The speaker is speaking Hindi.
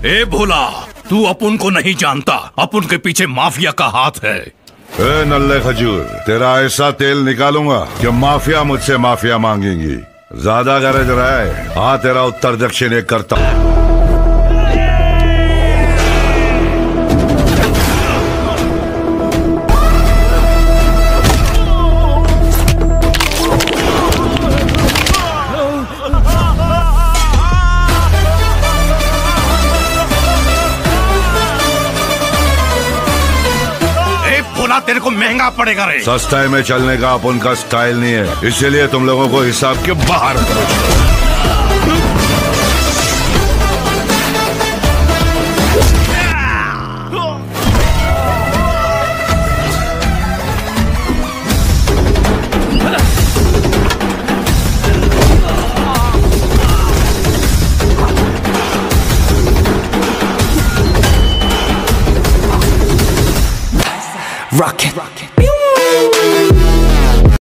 ए भोला, तू अपुन को नहीं जानता, अपुन के पीछे माफिया का हाथ है। ए नल्ले खजूर, तेरा ऐसा तेल निकालूंगा कि माफिया मुझसे माफिया मांगेंगी। ज्यादा गरज रहा है, हाँ तेरा उत्तर दक्षिण एक करता हूँ। तेरे को महंगा पड़ेगा रे। सस्ताई में चलने का अपन का स्टाइल नहीं है, इसीलिए तुम लोगों को हिसाब के बाहर Rocket.